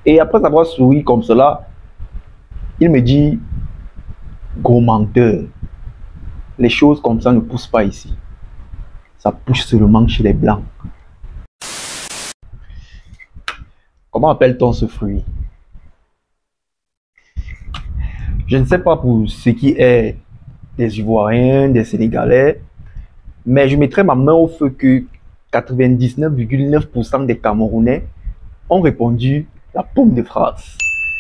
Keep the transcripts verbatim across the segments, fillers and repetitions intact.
Et après avoir souri comme cela, il me dit, gros menteur, les choses comme ça ne poussent pas ici. Ça pousse seulement chez les blancs. Comment appelle-t-on ce fruit? Je ne sais pas pour ce qui est des Ivoiriens, des Sénégalais, mais je mettrai ma main au feu que quatre-vingt-dix-neuf virgule neuf pour cent des Camerounais ont répondu la pomme de France.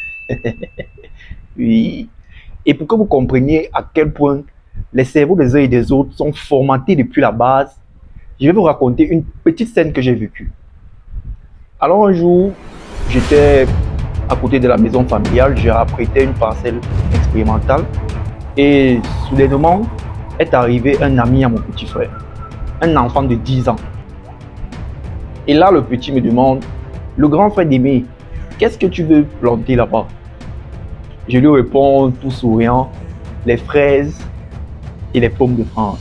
Oui. Et pour que vous compreniez à quel point les cerveaux des uns et des autres sont formatés depuis la base, je vais vous raconter une petite scène que j'ai vécue. Alors un jour, j'étais à côté de la maison familiale, j'ai apprêté une parcelle expérimentale et soudainement est arrivé un ami à mon petit frère, un enfant de dix ans. Et là, le petit me demande, le grand frère d'Aimé, qu'est-ce que tu veux planter là-bas? Je lui réponds tout souriant, les fraises et les pommes de France.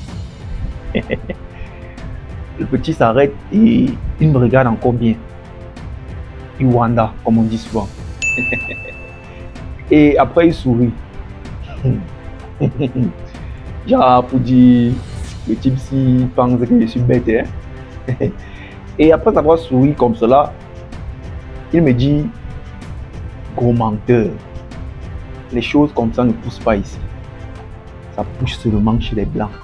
Le petit s'arrête et il me regarde encore bien. Iwanda, comme on dit souvent. Et après, il sourit. Genre, pour dire, le type si pense que je suis bête. Hein? Et après avoir souri comme cela, il me dit, gros menteur, les choses comme ça ne poussent pas ici. Ça pousse seulement chez les blancs.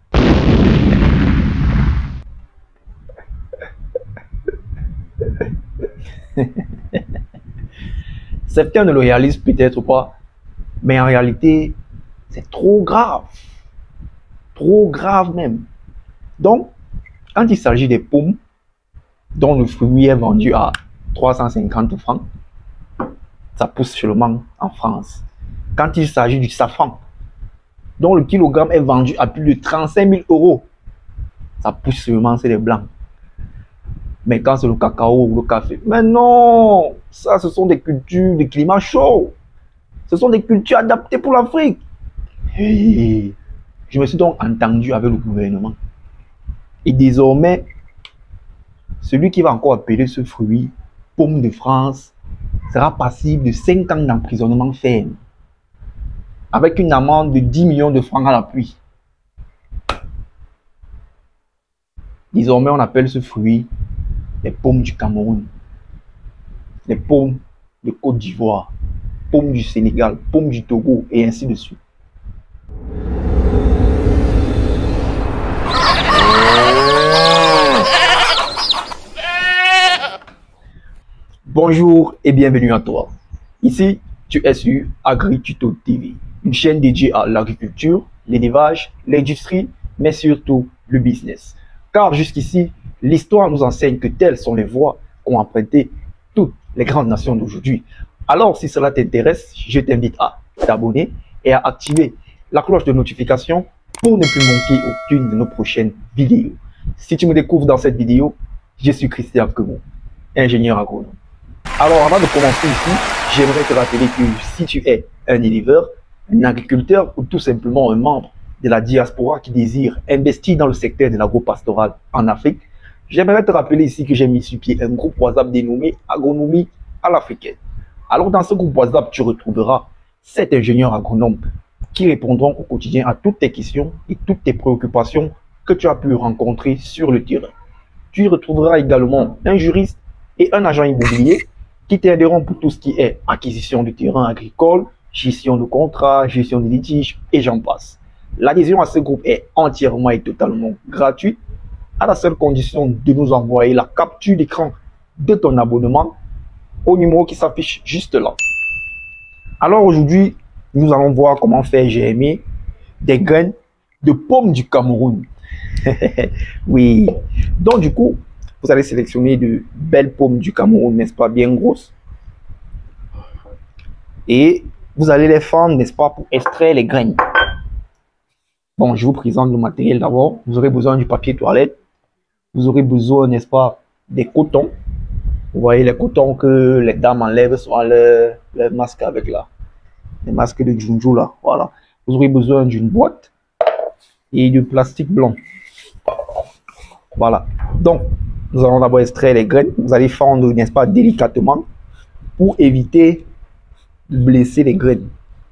Certains ne le réalisent peut-être pas, mais en réalité, c'est trop grave. Trop grave même. Donc, quand il s'agit des pommes, dont le fruit est vendu à trois cent cinquante francs, ça pousse seulement en France. Quand il s'agit du safran, dont le kilogramme est vendu à plus de trente-cinq mille euros, ça pousse seulement chez les blancs. Mais quand c'est le cacao ou le café, mais non, ça ce sont des cultures de climat chaud. Ce sont des cultures adaptées pour l'Afrique. Hey, je me suis donc entendu avec le gouvernement. Et désormais, celui qui va encore appeler ce fruit pomme de France sera passible de cinq ans d'emprisonnement ferme, avec une amende de dix millions de francs à l'appui. Désormais, on appelle ce fruit les pommes du Cameroun, les pommes de Côte d'Ivoire, pommes du Sénégal, pommes du Togo, et ainsi de suite. Bonjour et bienvenue à toi. Ici, tu es sur AgriTuto T V, une chaîne dédiée à l'agriculture, l'élevage, l'industrie, mais surtout le business. Car jusqu'ici, l'histoire nous enseigne que telles sont les voies qu'ont empruntées toutes les grandes nations d'aujourd'hui. Alors, si cela t'intéresse, je t'invite à t'abonner et à activer la cloche de notification pour ne plus manquer aucune de nos prochaines vidéos. Si tu me découvres dans cette vidéo, je suis Christian Kemou, ingénieur agronome. Alors, avant de commencer ici, j'aimerais te rappeler que si tu es un éleveur, un agriculteur ou tout simplement un membre de la diaspora qui désire investir dans le secteur de l'agro-pastoral en Afrique, j'aimerais te rappeler ici que j'ai mis sur pied un groupe WhatsApp dénommé Agronomie à l'Africaine. Alors, dans ce groupe WhatsApp, tu retrouveras sept ingénieurs agronomes qui répondront au quotidien à toutes tes questions et toutes tes préoccupations que tu as pu rencontrer sur le terrain. Tu y retrouveras également un juriste et un agent immobilier qui t'aideront pour tout ce qui est acquisition de terrain agricole, gestion de contrats, gestion de litiges et j'en passe. L'adhésion à ce groupe est entièrement et totalement gratuite, à la seule condition de nous envoyer la capture d'écran de ton abonnement au numéro qui s'affiche juste là. Alors aujourd'hui, nous allons voir comment faire germer des graines de pommes du Cameroun. Oui, donc du coup, vous allez sélectionner de belles pommes du Cameroun, n'est-ce pas, bien grosses. Et vous allez les fendre, n'est-ce pas, pour extraire les graines. Bon, je vous présente le matériel d'abord. Vous aurez besoin du papier toilette. Vous aurez besoin, n'est-ce pas, des cotons. Vous voyez les cotons que les dames enlèvent sur leur, leur masque avec là. Les masques de Junju là, voilà. Vous aurez besoin d'une boîte et de plastique blanc. Voilà. Donc, nous allons d'abord extraire les graines. Vous allez fendre, n'est-ce pas, délicatement. pour éviter de blesser les graines.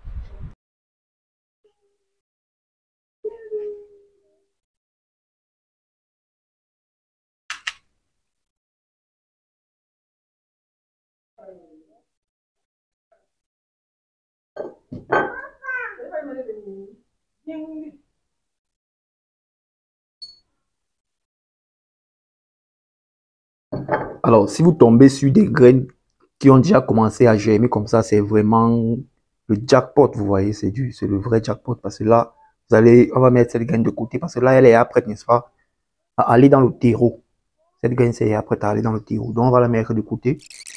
Alors, si vous tombez sur des graines qui ont déjà commencé à germer comme ça, c'est vraiment le jackpot, vous voyez, c'est du, c'est le vrai jackpot, parce que là, vous allez, on va mettre cette graine de côté, parce que là, elle est prête, n'est-ce pas, à aller dans le terreau. Cette graine, c'est prête à aller dans le terreau, donc on va la mettre de côté.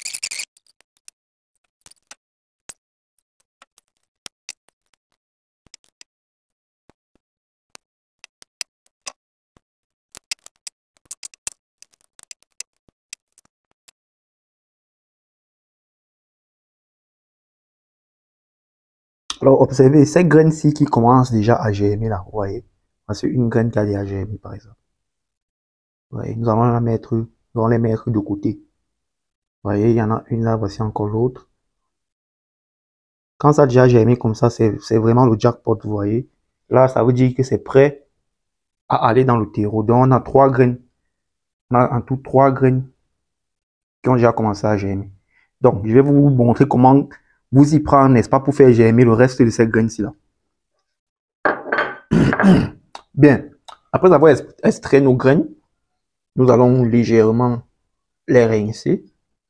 Alors, observez, cette graine-ci qui commence déjà à germer là, vous voyez. C'est une graine qui a déjà germé, par exemple. Vous voyez, nous allons la mettre, nous allons les mettre de côté. Vous voyez, il y en a une là, voici encore l'autre. Quand ça a déjà germé comme ça, c'est vraiment le jackpot, vous voyez. Là, ça veut dire que c'est prêt à aller dans le terreau. Donc, on a trois graines. On a en tout trois graines qui ont déjà commencé à germer. Donc, je vais vous montrer comment vous y prendre, n'est-ce pas, pour faire germer le reste de cette graine-ci là. Bien, après avoir extrait nos graines, nous allons légèrement les rincer.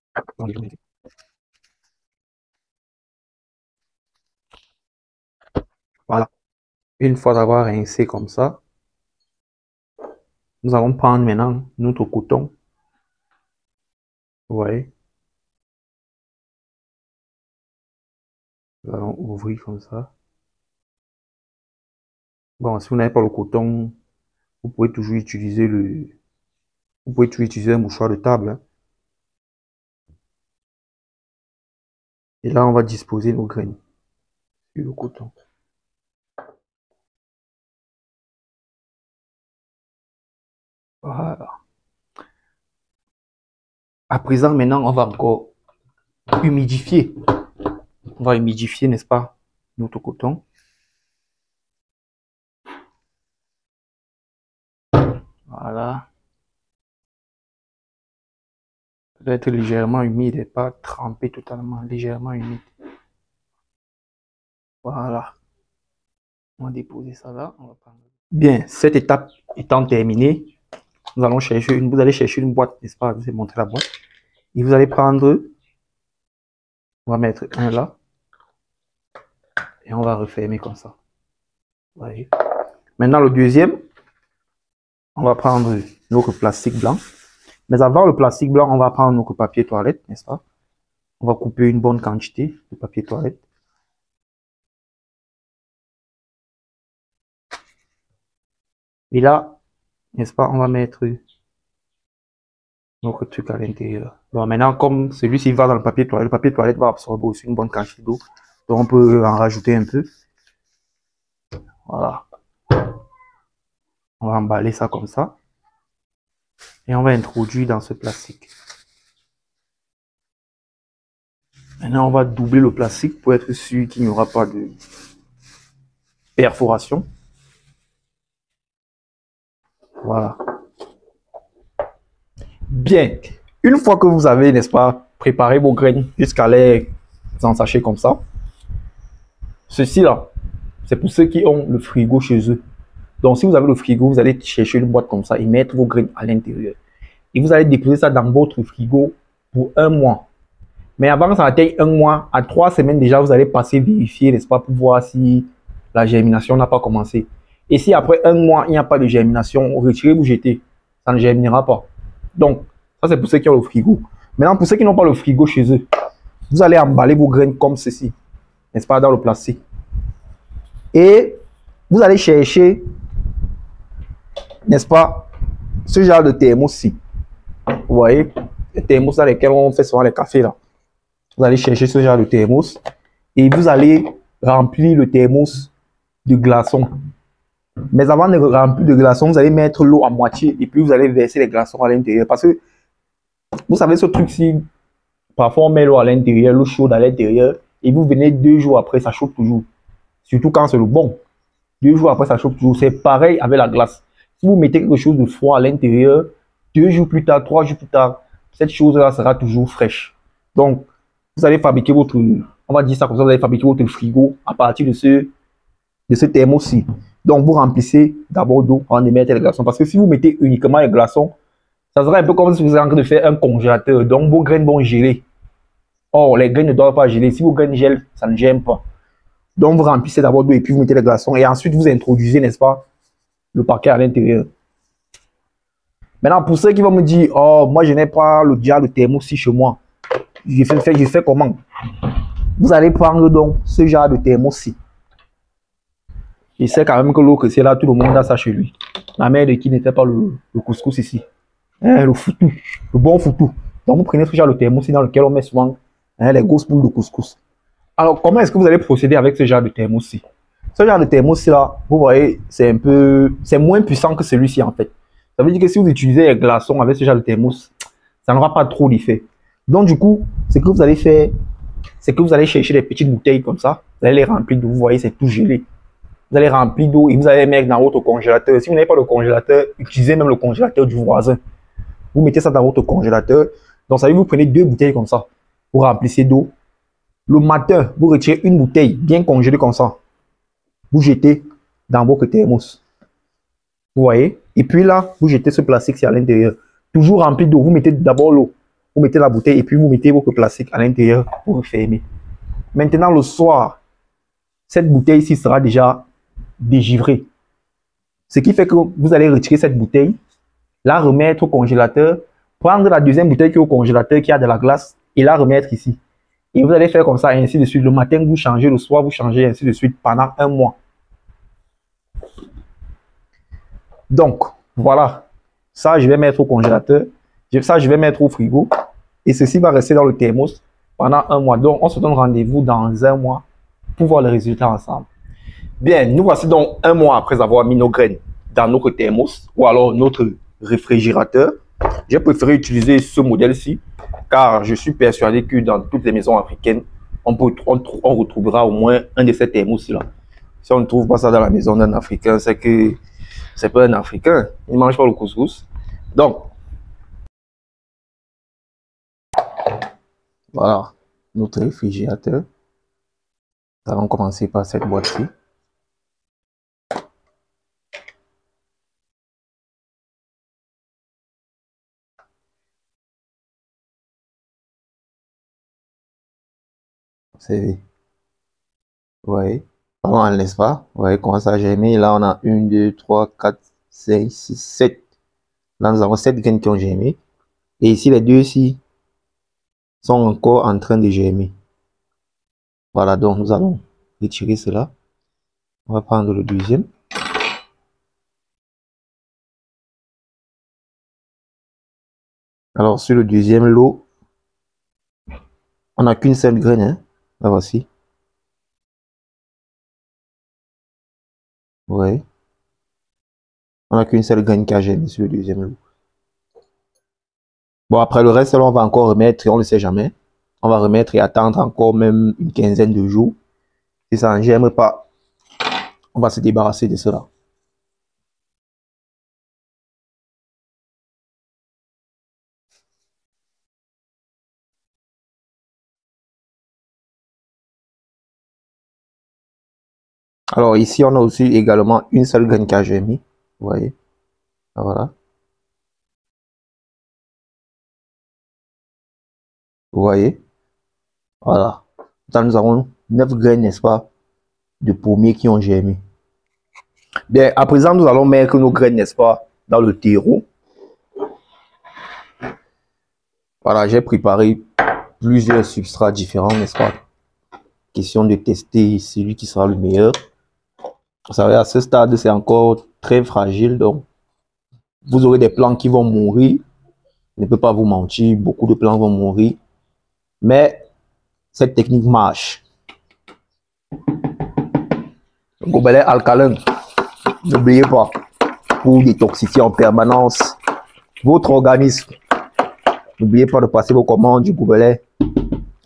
Voilà. Une fois avoir rincé comme ça, nous allons prendre maintenant notre coton. Vous voyez. Nous allons ouvrir comme ça. Bon, si vous n'avez pas le coton, vous pouvez toujours utiliser le... Vous pouvez toujours utiliser un mouchoir de table. Hein. Et là, on va disposer nos graines sur le coton. Voilà. À présent, maintenant, on va encore humidifier. On va humidifier, n'est-ce pas, notre coton. Voilà. Ça doit être légèrement humide et pas trempé totalement, légèrement humide. Voilà. On va déposer ça là. On va prendre... Bien, cette étape étant terminée, nous allons chercher une, vous allez chercher une boîte, n'est-ce pas? Je vous ai montré la boîte. Et vous allez prendre, on va mettre un là. Et on va refermer comme ça. Vous voyez. Maintenant, le deuxième, on va prendre notre plastique blanc. Mais avant le plastique blanc, on va prendre notre papier toilette, n'est-ce pas? On va couper une bonne quantité de papier toilette. Et là, n'est-ce pas, on va mettre notre truc à l'intérieur. Bon, maintenant, comme celui-ci va dans le papier toilette, le papier toilette va absorber aussi une bonne quantité d'eau. Donc, on peut en rajouter un peu. Voilà. On va emballer ça comme ça. Et on va introduire dans ce plastique. Maintenant, on va doubler le plastique pour être sûr qu'il n'y aura pas de perforation. Voilà. Bien. Une fois que vous avez, n'est-ce pas, préparé vos graines jusqu'à les ensacher comme ça, ceci là, c'est pour ceux qui ont le frigo chez eux. Donc, si vous avez le frigo, vous allez chercher une boîte comme ça et mettre vos graines à l'intérieur. Et vous allez déposer ça dans votre frigo pour un mois. Mais avant que ça atteigne un mois, à trois semaines déjà, vous allez passer vérifier, n'est-ce pas, pour voir si la germination n'a pas commencé. Et si après un mois, il n'y a pas de germination, retirez, vous jetez. Ça ne germinera pas. Donc, ça c'est pour ceux qui ont le frigo. Maintenant, pour ceux qui n'ont pas le frigo chez eux, vous allez emballer vos graines comme ceci, n'est-ce pas, dans le plastique. Et vous allez chercher, n'est-ce pas, ce genre de thermos-ci. Vous voyez, les thermos dans lesquels on fait souvent les cafés là. Vous allez chercher ce genre de thermos et vous allez remplir le thermos de glaçons. Mais avant de remplir de glaçons, vous allez mettre l'eau à moitié et puis vous allez verser les glaçons à l'intérieur. Parce que, vous savez, ce truc-ci, Parfois, on met l'eau à l'intérieur, l'eau chaude à l'intérieur, et vous venez deux jours après, ça chauffe toujours. Surtout quand c'est le bon. Deux jours après, ça chauffe toujours. C'est pareil avec la glace. Si vous mettez quelque chose de froid à l'intérieur, deux jours plus tard, trois jours plus tard, cette chose-là sera toujours fraîche. Donc, vous allez fabriquer votre, on va dire ça comme ça, vous allez fabriquer votre frigo à partir de ce, de ce thermos-ci. Donc, vous remplissez d'abord d'eau avant de mettre les glaçons. Parce que si vous mettez uniquement les glaçons, ça sera un peu comme si vous êtes en train de faire un congélateur. Donc, vos graines vont geler. Or, les graines ne doivent pas geler. Si vos graines gèlent, ça ne gêne pas. Donc, vous remplissez d'abord d'eau et puis vous mettez les glaçons. Et ensuite, vous introduisez, n'est-ce pas, le paquet à l'intérieur. Maintenant, pour ceux qui vont me dire, oh, moi, je n'ai pas le diable de thermos chez moi. Je fais, je fais comment? Vous allez prendre donc ce genre de thermos-ci. Je sais quand même que l'eau que c'est là, tout le monde a ça chez lui. La mère de qui n'était pas le, le couscous ici. Hein, le foutou, le bon foutou. Donc, vous prenez ce genre de thermos dans lequel on met souvent hein, les grosses boules de couscous. Alors, comment est-ce que vous allez procéder avec ce genre de thermos-ci? Ce genre de thermos là, vous voyez, c'est un peu, c'est moins puissant que celui-ci en fait. Ça veut dire que si vous utilisez les glaçons avec ce genre de thermos, ça n'aura pas trop d'effet. Donc, du coup, ce que vous allez faire, c'est que vous allez chercher des petites bouteilles comme ça. Vous allez les remplir d'eau. Vous voyez, c'est tout gelé. Vous allez remplir d'eau et vous allez les mettre dans votre congélateur. Si vous n'avez pas de congélateur, utilisez même le congélateur du voisin. Vous mettez ça dans votre congélateur. Donc, ça veut dire que vous prenez deux bouteilles comme ça. Vous remplissez d'eau. Le matin, vous retirez une bouteille bien congelée comme ça. Vous jetez dans votre thermos. Vous voyez? Et puis là, vous jetez ce plastique à l'intérieur. Toujours rempli d'eau. Vous mettez d'abord l'eau. Vous mettez la bouteille et puis vous mettez votre plastique à l'intérieur pour refermer. Maintenant, le soir, cette bouteille-ci sera déjà dégivrée. Ce qui fait que vous allez retirer cette bouteille, la remettre au congélateur, prendre la deuxième bouteille qui est au congélateur, qui a de la glace, et la remettre ici. Et vous allez faire comme ça, et ainsi de suite. Le matin, vous changez, le soir, vous changez, et ainsi de suite, pendant un mois. Donc, voilà. Ça, je vais mettre au congélateur. Ça, je vais mettre au frigo. Et ceci va rester dans le thermos pendant un mois. Donc, on se donne rendez-vous dans un mois pour voir les résultats ensemble. Bien, nous voici donc un mois après avoir mis nos graines dans notre thermos ou alors notre réfrigérateur. J'ai préféré utiliser ce modèle-ci car je suis persuadé que dans toutes les maisons africaines, on, peut, on, on retrouvera au moins un de ces thermos-là. Si on ne trouve pas ça dans la maison d'un Africain, c'est que c'est pas un Africain. Il ne mange pas le couscous. Donc, voilà notre réfrigérateur. Nous allons commencer par cette boîte-ci. C'est, vous voyez, pas mal, n'est-ce pas? Vous voyez comment ça j'ai mis. Là, on a un, deux, trois, quatre, cinq, six, sept. Là, nous avons sept graines qui ont germé. Et ici, les deux ici sont encore en train de germer. Voilà, donc nous allons retirer cela. On va prendre le deuxième. Alors, sur le deuxième lot, on n'a qu'une seule graine. Hein. La voici. Ouais. On n'a qu'une seule graine qui a germé sur le deuxième lot. Bon, après le reste, là, on va encore remettre, on ne le sait jamais. On va remettre et attendre encore même une quinzaine de jours. Si ça ne germe pas, on va se débarrasser de cela. Alors ici, on a aussi également une seule graine qui a germé. Vous voyez. Voilà. Vous voyez. Voilà. Là, nous avons neuf graines, n'est-ce pas, de pommiers qui ont germé. Bien, à présent, nous allons mettre nos graines, n'est-ce pas, dans le terreau. Voilà, j'ai préparé plusieurs substrats différents, n'est-ce pas. Question de tester celui qui sera le meilleur. Vous savez, à ce stade, c'est encore très fragile, donc vous aurez des plants qui vont mourir. Je ne peux pas vous mentir, beaucoup de plants vont mourir. Mais cette technique marche. Le gobelet alcalin, n'oubliez pas, pour détoxifier en permanence votre organisme. N'oubliez pas de passer vos commandes du gobelet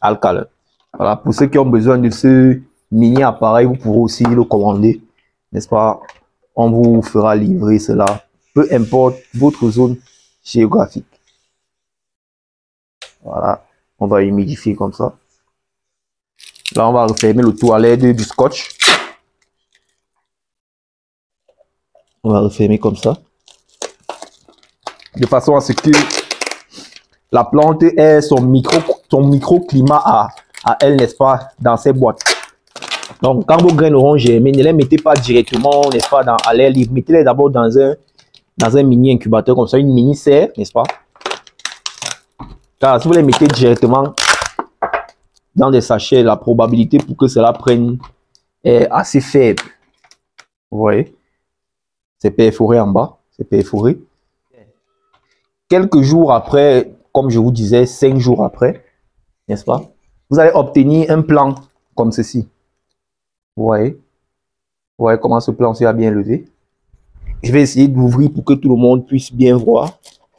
alcalin. Voilà, pour ceux qui ont besoin de ce mini appareil, vous pourrez aussi le commander, n'est-ce pas? On vous fera livrer cela, peu importe votre zone géographique. Voilà, on va humidifier comme ça. Là, on va refermer le tout à l'aide du scotch. On va refermer comme ça. De façon à ce que la plante ait son micro, son microclimat à, à elle, n'est-ce pas, dans ses boîtes. Donc, quand vos graines auront germé, ne les mettez pas directement, n'est-ce pas, dans, à l'air libre. Mettez-les d'abord dans un, dans un mini incubateur comme ça, une mini serre, n'est-ce pas? Car si vous les mettez directement dans des sachets, la probabilité pour que cela prenne est assez faible. Vous voyez? C'est perforé en bas, c'est perforé. Quelques jours après, comme je vous disais, cinq jours après, n'est-ce pas? Vous allez obtenir un plan comme ceci. Vous voyez? Vous voyez comment ce plan s'est bien levé? Je vais essayer d'ouvrir pour que tout le monde puisse bien voir.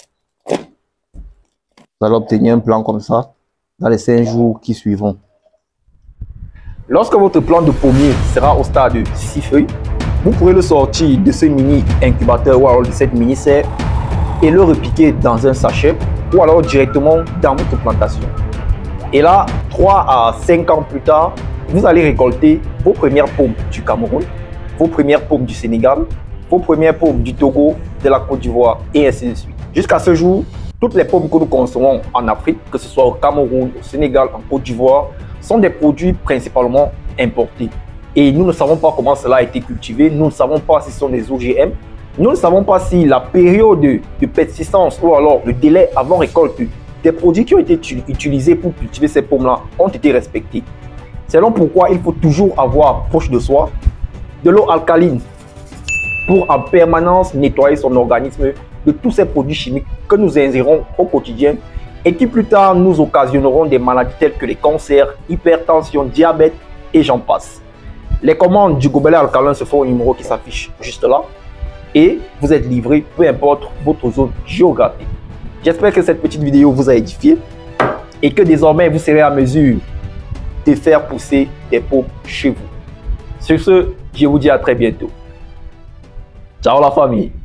Vous allez obtenir un plan comme ça dans les cinq jours qui suivront. Lorsque votre plant de pommier sera au stade de six feuilles, vous pourrez le sortir de ce mini incubateur ou alors de cette mini serre et le repiquer dans un sachet ou alors directement dans votre plantation. Et là, trois à cinq ans plus tard, vous allez récolter vos premières pommes du Cameroun, vos premières pommes du Sénégal, vos premières pommes du Togo, de la Côte d'Ivoire et ainsi de suite. Jusqu'à ce jour, toutes les pommes que nous consommons en Afrique, que ce soit au Cameroun, au Sénégal, en Côte d'Ivoire, sont des produits principalement importés. Et nous ne savons pas comment cela a été cultivé, nous ne savons pas si ce sont des O G M, nous ne savons pas si la période de persistance ou alors le délai avant récolte des produits qui ont été utilisés pour cultiver ces pommes-là ont été respectés. C'est donc pourquoi il faut toujours avoir proche de soi de l'eau alcaline pour en permanence nettoyer son organisme de tous ces produits chimiques que nous ingérons au quotidien et qui plus tard nous occasionneront des maladies telles que les cancers, hypertension, diabète et j'en passe. Les commandes du gobelet alcalin se font au numéro qui s'affiche juste là et vous êtes livré peu importe votre zone géographique. J'espère que cette petite vidéo vous a édifié et que désormais vous serez à mesure de faire pousser des pommes chez vous. Sur ce, je vous dis à très bientôt. Ciao la famille.